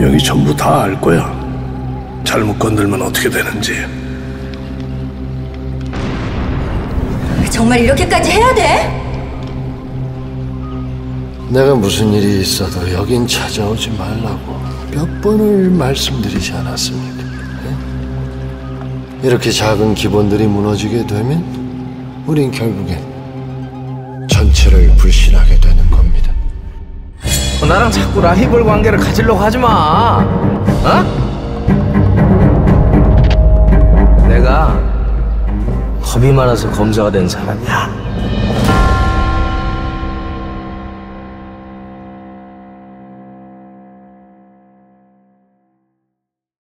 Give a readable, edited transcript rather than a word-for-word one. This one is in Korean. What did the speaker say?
여기 전부 다 알 거야. 잘못 건들면 어떻게 되는지. 정말 이렇게까지 해야 돼? 내가 무슨 일이 있어도 여긴 찾아오지 말라고 몇 번을 말씀드리지 않았습니까? 네? 이렇게 작은 기본들이 무너지게 되면 우린 결국엔 전체를 불신하게 되는 겁니다. 나랑 자꾸 라이벌 관계를 가지려고 하지 마. 어? 내가 겁이 많아서 검사가 된 사람이야.